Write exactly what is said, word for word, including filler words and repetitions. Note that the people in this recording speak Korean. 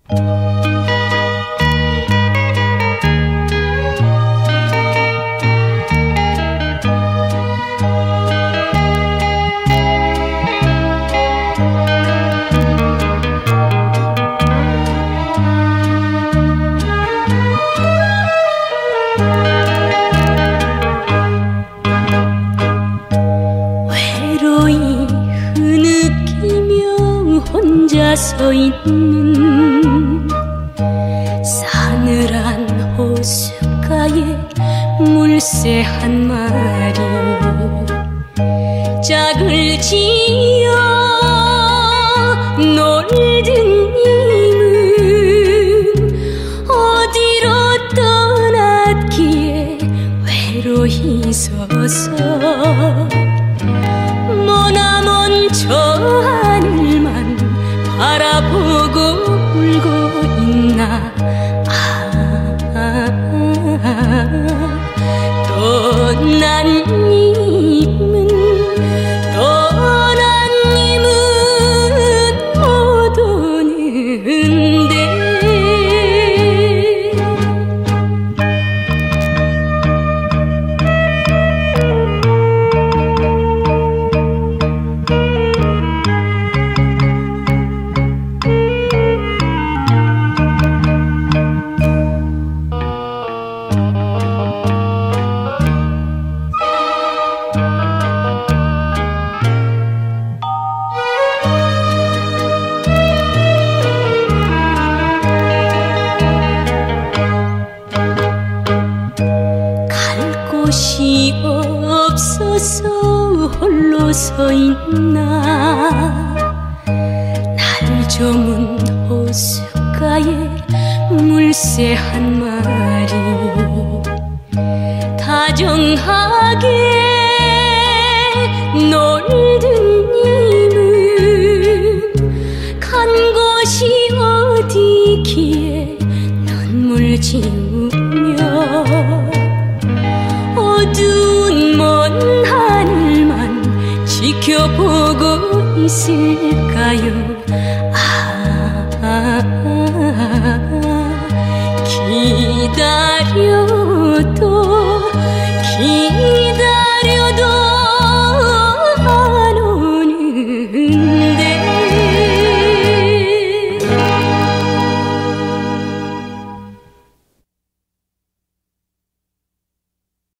혼자 서 있는 싸늘한 호숫가에 물새 한 마리 짝을 지어 놀든 님은 어디로 떠났기에 외로이 서서 머나먼 저 하늘만 바라보고 울고 있나. 아, 아, 아, 떠난 님은 떠난 님은 못 오는데 곳이 없어서 홀로 서 있나. 날 저문 호숫가에 물새 한 마리 다정하게 놀든 님은 간 곳이 어디기에 눈물 지우며 어두운 먼 하늘만 지켜보고 있을까요. 아, 아, 아, 기다려도